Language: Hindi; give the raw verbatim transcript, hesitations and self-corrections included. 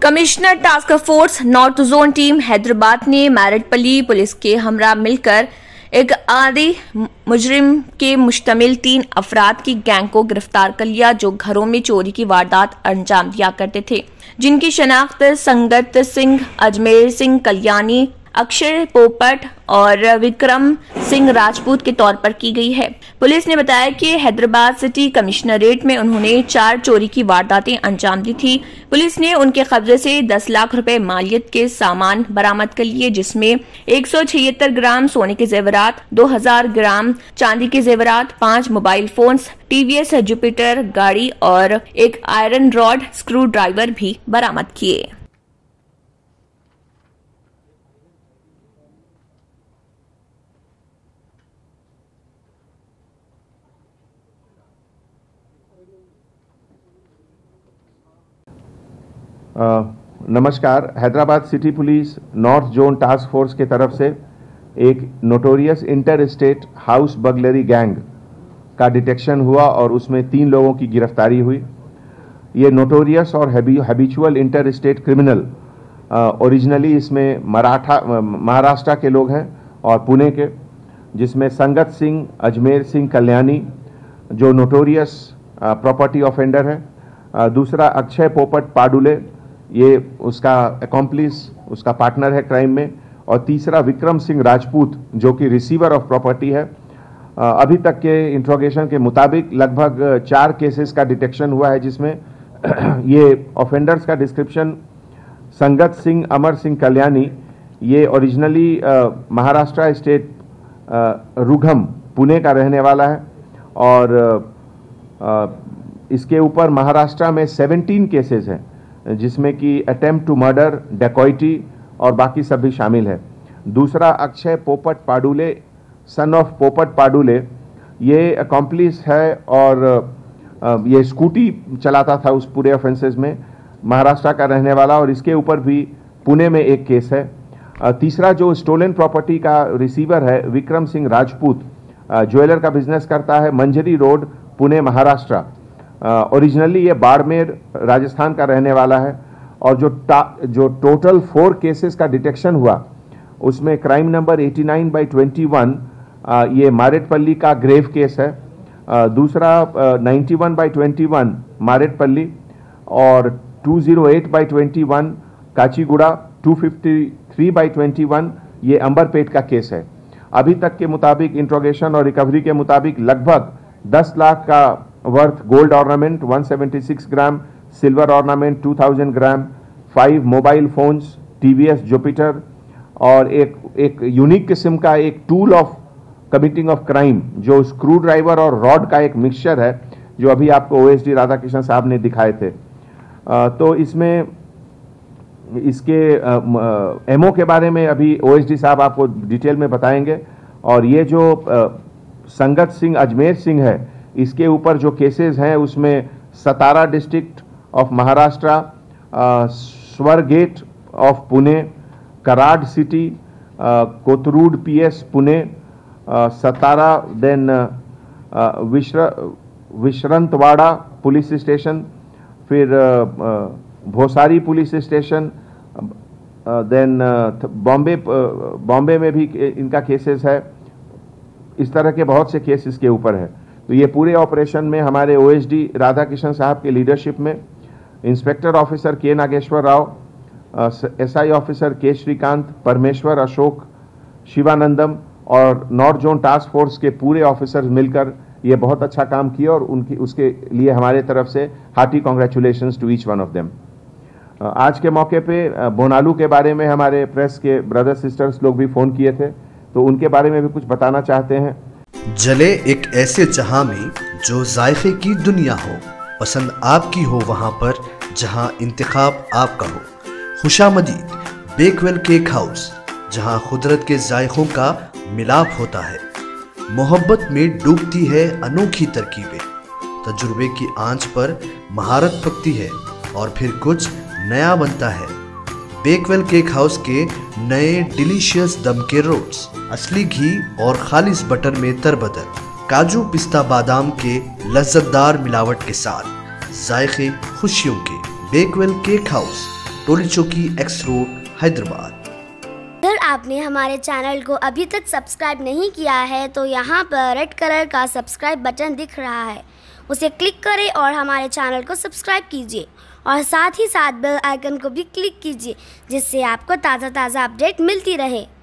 Commissioner task force north zone team Hyderabad ने मैरटपल्ली पुलिस के हमरा मिलकर एक आदि मुजरिम के मुश्तमिल तीन अफराद की गैंग को गिरफ्तार कर लिया, जो घरों में चोरी की वारदात अंजाम दिया करते थे, जिनकी शनाख्त संगत सिंह, अजमेर सिंह कल्याणी, अक्षय पोपट और विक्रम सिंह राजपूत के तौर पर की गई है। पुलिस ने बताया कि हैदराबाद सिटी कमिश्नरेट में उन्होंने चार चोरी की वारदातें अंजाम दी थी। पुलिस ने उनके कब्जे से दस लाख रुपए मालियत के सामान बरामद कर लिए, जिसमें एक सौ छिहत्तर ग्राम सोने के जेवरात, दो हजार ग्राम चांदी के जेवरात, पांच मोबाइल फोन्स, टीवीएस जुपिटर गाड़ी और एक आयरन रॉड स्क्रू ड्राइवर भी बरामद किए। Uh, नमस्कार। Hyderabad city police north zone task force के तरफ से एक notorious inter state house burglary gang का डिटेक्शन हुआ और उसमें तीन लोगों की गिरफ्तारी हुई। ये नोटोरियस और habitual inter state criminal originally इसमें मराठा महाराष्ट्र के लोग हैं और पुणे के, जिसमें संगत सिंह, अजमेर सिंह कल्याणी जो नोटोरियस प्रॉपर्टी ऑफेंडर है, uh, दूसरा अक्षय पोपट पाडुले, ये उसका अकॉम्प्लिस, उसका पार्टनर है क्राइम में, और तीसरा विक्रम सिंह राजपूत जो कि रिसीवर ऑफ प्रॉपर्टी है। अभी तक के इंट्रोगेशन के मुताबिक लगभग चार केसेस का डिटेक्शन हुआ है, जिसमें ये ऑफेंडर्स का डिस्क्रिप्शन संगत सिंह अमर सिंह कल्याणी, ये ओरिजिनली महाराष्ट्र स्टेट रुघम पुणे का रहने वाला है और आ, इसके ऊपर महाराष्ट्र में सत्रह केसेस हैं, जिसमें कि अटेम्प्ट टू मर्डर, डेकॉइटी और बाकी सब भी शामिल है। दूसरा अक्षय पोपट पाडुले, सन ऑफ पोपट पाडुले, ये अकॉम्प्लिस है और ये स्कूटी चलाता था उस पूरे ऑफेंसेस में, महाराष्ट्र का रहने वाला, और इसके ऊपर भी पुणे में एक केस है। तीसरा जो स्टोलन प्रॉपर्टी का रिसीवर है विक्रम सिंह राजपूत, ज्वेलर का बिजनेस करता है, Manjari road Pune Maharashtra. Originally uh, ये बाड़मेर राजस्थान का रहने वाला है और जो जो टोटल फोर केसेस का डिटेक्शन हुआ उसमें क्राइम नंबर नवासी बाई इक्कीस uh, ये मारेटपल्ली का ग्रेव केस है, uh, दूसरा uh, इक्यानवे बाई इक्कीस मारेटपल्ली और दो सौ आठ बाई इक्कीस काचीगुड़ा, दो सौ तिरेपन बाई इक्कीस ये अंबरपेट का केस है। अभी तक के मुताबिक इंट्रोगेशन और रिकवरी के मुताबिक लगभग दस लाख का वर्थ गोल्ड ऑर्नामेंट, एक सौ छिहत्तर ग्राम सिल्वर ऑर्नामेंट, दो हज़ार gram, five mobile phones, TVS Jupiter और एक एक यूनिक किस्म का एक tool of committing of crime जो स्क्रू ड्राइवर और रॉड का एक मिक्सचर है, जो अभी आपको ओएसडी राधाकृष्ण साहब ने दिखाए थे। आ, तो इसमें इसके एमओ के बारे में अभी ओएसडी साहब आपको डिटेल में बताएंगे। और ये जो आ, संगत सिंह अजमेर सिंह है, इसके ऊपर जो केसेस हैं उसमें Satara district of Maharashtra, Swargate of Pune, Karad city, Kothrud PS Pune, Satara, then विश्र विश्रंतवाड़ा पुलिस स्टेशन, फिर Bhosari police station, then Bombay Bombay में भी इनका केसेस है। इस तरह के बहुत से केस इसके ऊपर है। तो ये पूरे ऑपरेशन में हमारे ओएसडी राधाकृष्ण साहब के लीडरशिप में इंस्पेक्टर ऑफिसर के नागेश्वर राव, एसआई ऑफिसर के श्रीकांत, परमेश्वर, अशोक, शिवानंदम और नॉर्थ जोन टास्क फोर्स के पूरे ऑफिसर्स मिलकर ये बहुत अच्छा काम किया और उनकी उसके लिए हमारे तरफ से hearty congratulations to each one of them. आज के मौके पे बोनालू के बारे में हमारे प्रेस के ब्रदर्स सिस्टर्स लोग भी फ़ोन किए थे, तो उनके बारे में भी कुछ बताना चाहते हैं। जले एक ऐसे जहां में जो जायके की दुनिया हो, पसंद आपकी हो वहां पर जहां इंतखाब आपका हो। खुशामदीद बेकवेल केक हाउस, जहां कुदरत के जायकों का मिलाप होता है, मोहब्बत में डूबती है अनोखी तरकीबें, तजुर्बे की आंच पर महारत पकती है और फिर कुछ नया बनता है। बेकवेल केक हाउस के नए डिलीशियस दम के रोल्स, असली घी और खालिस बटर में तरबतर, काजू पिस्ता बादाम के लज्जतदार मिलावट के साथ जायके खुशियों के। बेकवेल केक हाउस, टोली चौकी एक्स रोड हैदराबाद। अगर आपने हमारे चैनल को अभी तक सब्सक्राइब नहीं किया है तो यहाँ पर रेड कलर का सब्सक्राइब बटन दिख रहा है, उसे क्लिक करें और हमारे चैनल को सब्सक्राइब कीजिए और साथ ही साथ बेल आइकन को भी क्लिक कीजिए, जिससे आपको ताज़ा ताज़ा अपडेट मिलती रहे।